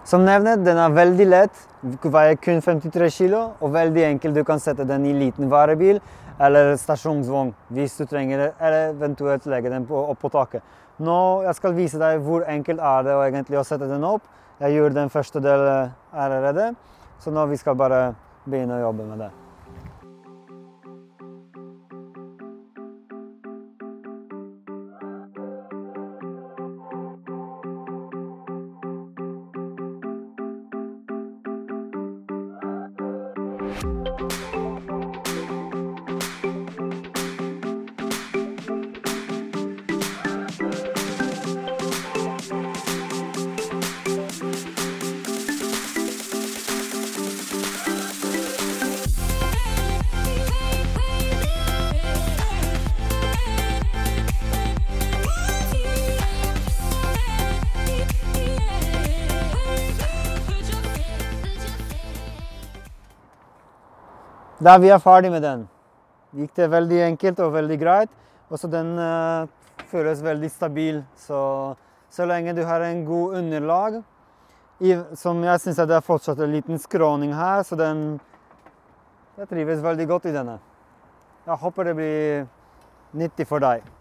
Som nevnt, den er veldig lett, veier kun 53 kilo, og veldig enkel. Du kan sette den i liten varebil eller stasjonsvogn hvis du trenger det, eller eventuelt legge den opp på taket. Nå jeg skal vise deg hvor enkelt er det egentlig å sette den opp. Jeg gjorde den første delen allerede, så nå vi skal bare begynne å jobbe med det. Da vi er ferdig med den, gikk det veldig enkelt og veldig greit. Også den føles veldig stabil, så lenge du har en god underlag. Som jeg synes det er fortsatt en liten skråning her, så jeg trives veldig godt i denne. Jeg håper det blir nyttig for deg.